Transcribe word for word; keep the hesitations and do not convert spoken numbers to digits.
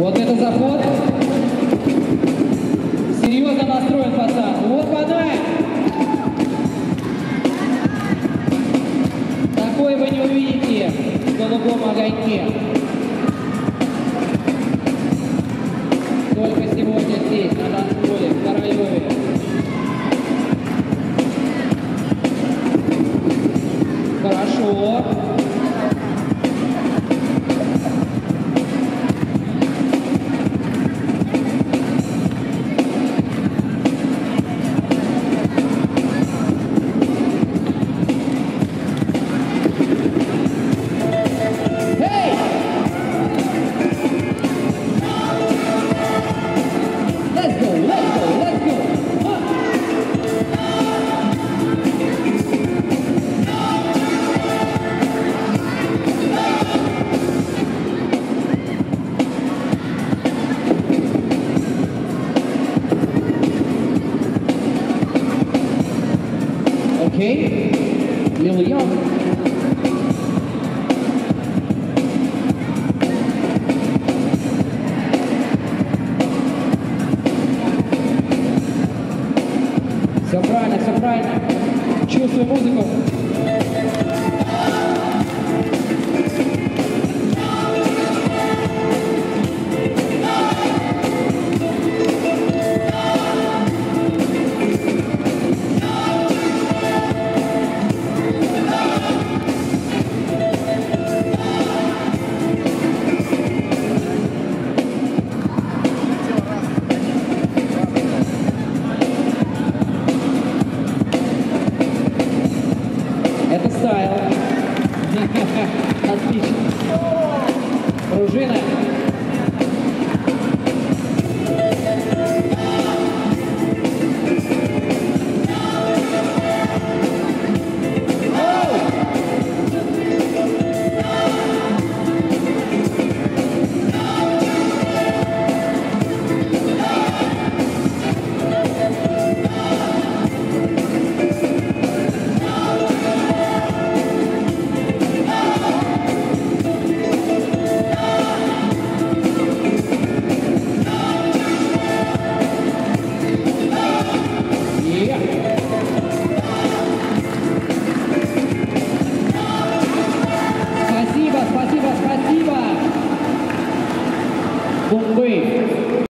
Вот это заход. Серьезно настроен пацан. Вот подай. Такой вы не увидите в голубом огоньке. Только сегодня здесь, на танцполе, в Королеве. Хорошо. Okay, Lil Young. Все правильно, все правильно. Чувствую музыку. Это стайл. Отлично. Пружина.